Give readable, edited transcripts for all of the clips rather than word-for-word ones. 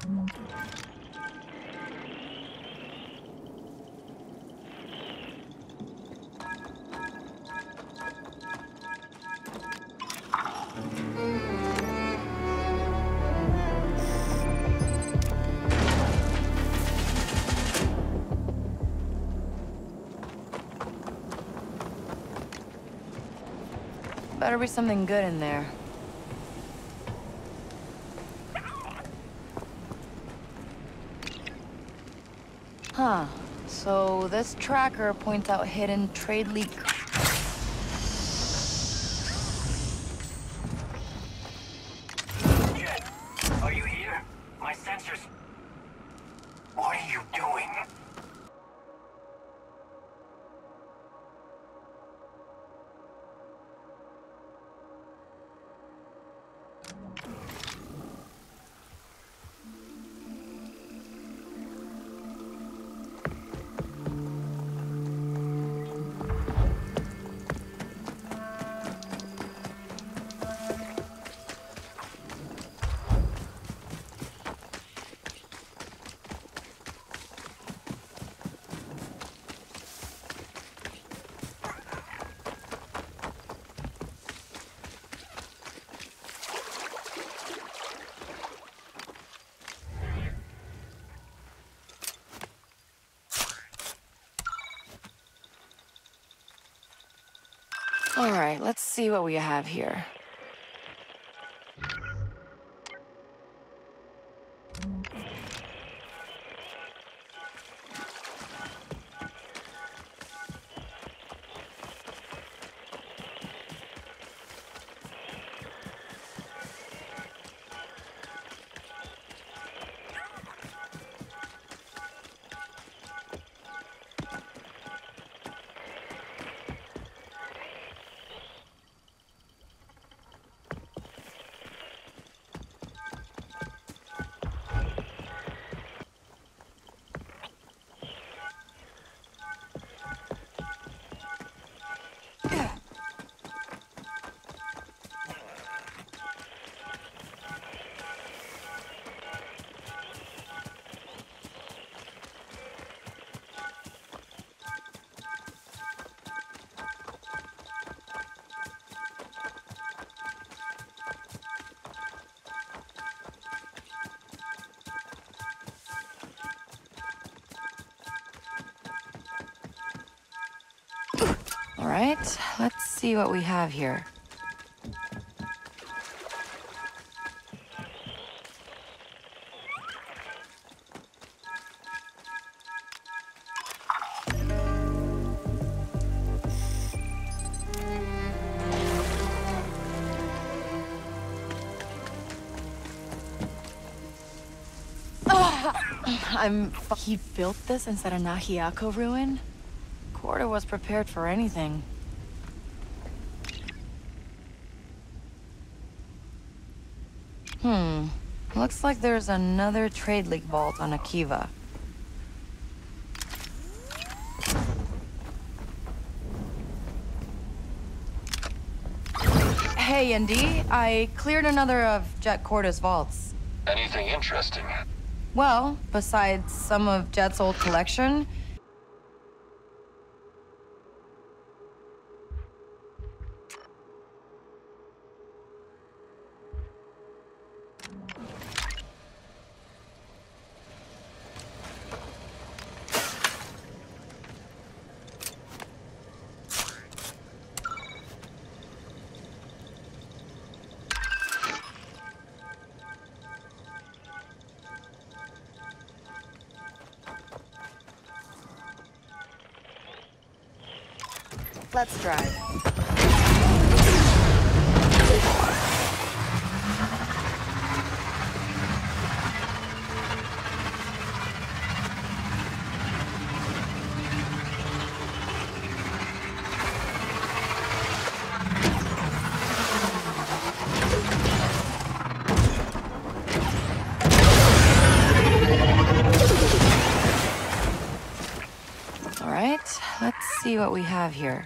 Better be something good in there. Huh. So this tracker points out hidden trade leak. Jet, are you here? My sensors... What are you doing? All right, let's see what we have here. All right, let's see what we have here. He built this inside a Nahiako ruin? Kordo was prepared for anything. Looks like there's another trade leak vault on Akiva. Hey, Indy, I cleared another of Jet Kordo's vaults. Anything interesting? Well, besides some of Jet's old collection, let's drive. All right, let's see what we have here.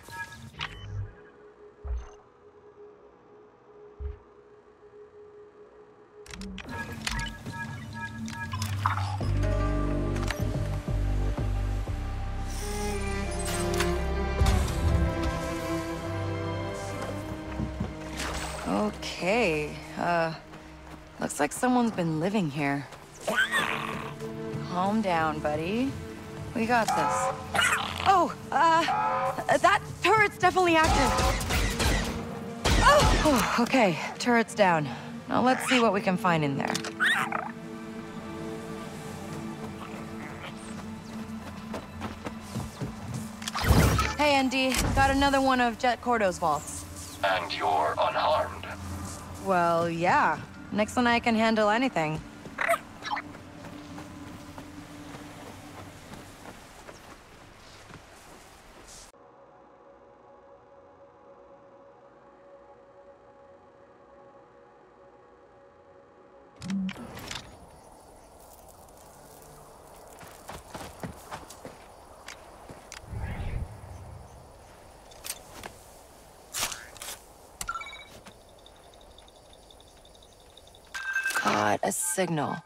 Okay, looks like someone's been living here. Calm down, buddy. We got this. Oh, that turret's definitely active. Oh, okay, turret's down. Now let's see what we can find in there. Hey, Andy, got another one of Jet Kordo's vaults. And you're unharmed. Well, yeah. Next one I can handle anything. Got a signal.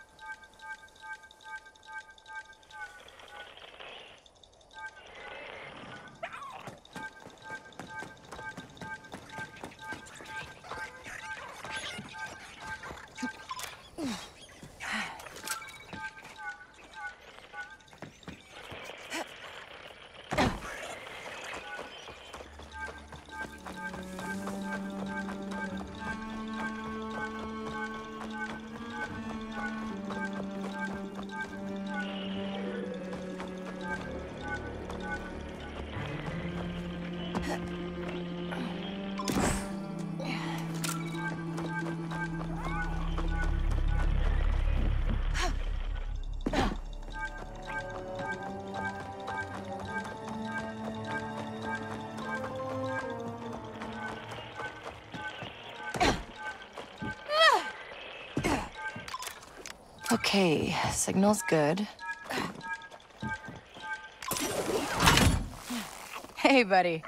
Okay, signal's good. Hey, buddy.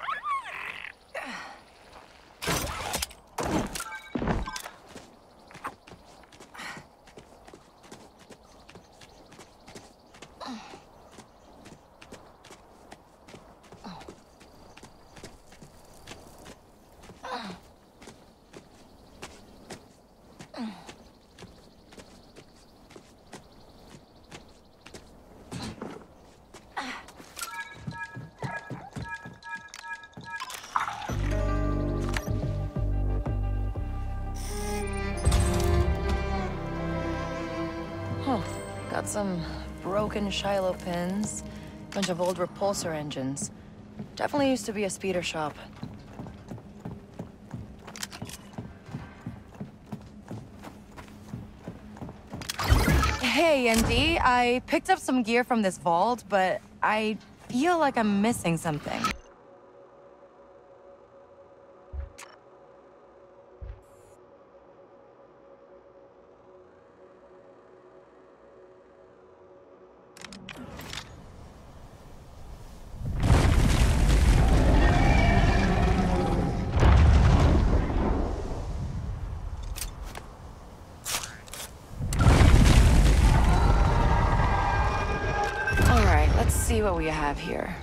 Got some broken Shiloh pins, bunch of old repulsor engines. Definitely used to be a speeder shop. Hey, ND, I picked up some gear from this vault, but I feel like I'm missing something. Let's see what we have here.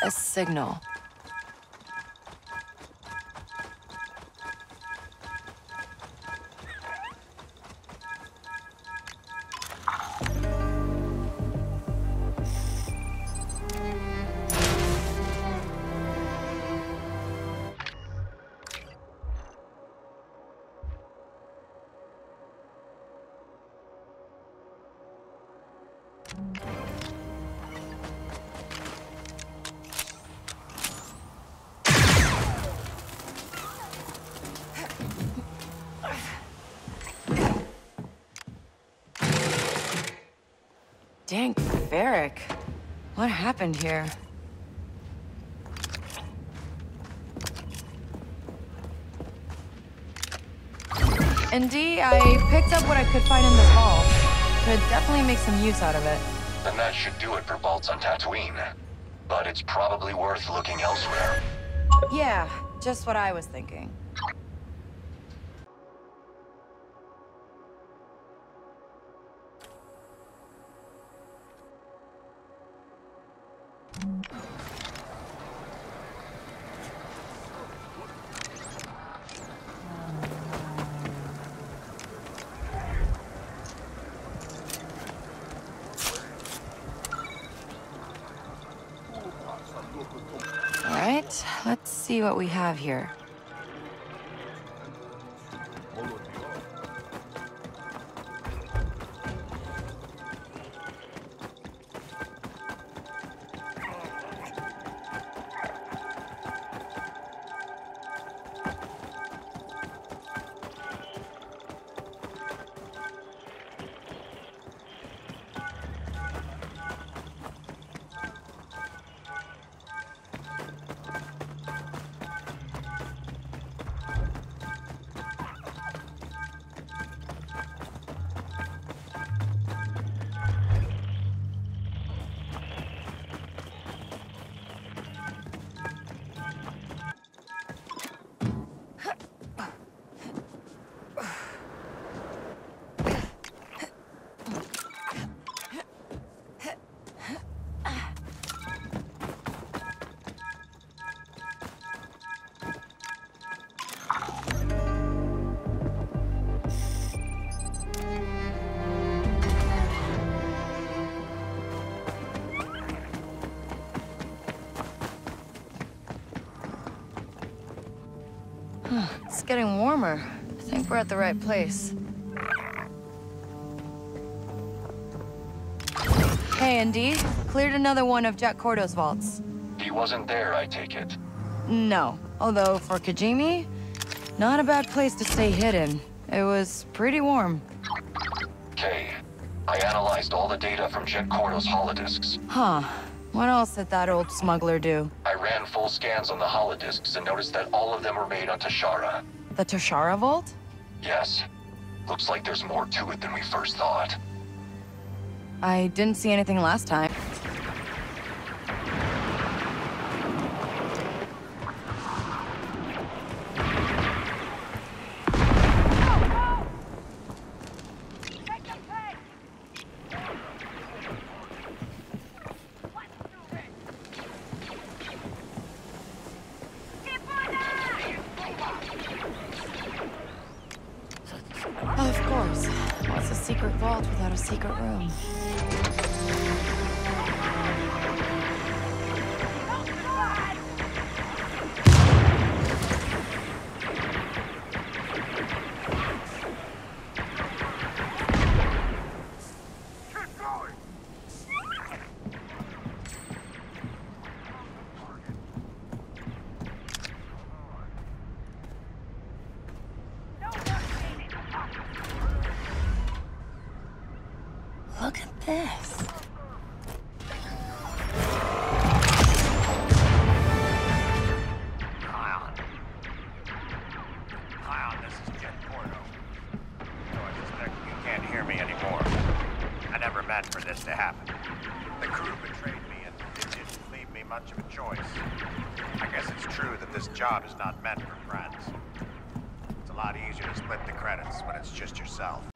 a signal. Dang, Varric. What happened here? And D, I picked up what I could find in this hall. Could definitely make some use out of it. Then that should do it for vaults on Tatooine. But it's probably worth looking elsewhere. Yeah, just what I was thinking. Alright, let's see what we have here. It's getting warmer. I think we're at the right place. Hey, Indy. Cleared another one of Jack Kordo's vaults. He wasn't there, I take it. No. Although, for Kijimi, not a bad place to stay hidden. It was pretty warm. Okay. I analyzed all the data from Jet Kordo's holodisks. Huh. What else did that old smuggler do? I ran full scans on the holodisks and noticed that all of them were made on Toshara. The Toshara vault? Yes. Looks like there's more to it than we first thought. I didn't see anything last time. Of course. What's a secret vault without a secret room? Look at this. Hi, this is Jet Kordo. So I suspect you can't hear me anymore. I never meant for this to happen. The crew betrayed me and it didn't leave me much of a choice. I guess it's true that this job is not meant for friends. It's a lot easier to split the credits when it's just yourself.